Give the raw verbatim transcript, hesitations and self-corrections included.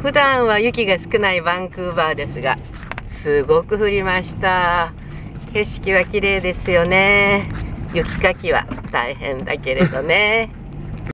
普段は雪が少ないバンクーバーですが、すごく降りました。景色は綺麗ですよね。雪かきは大変だけれどね。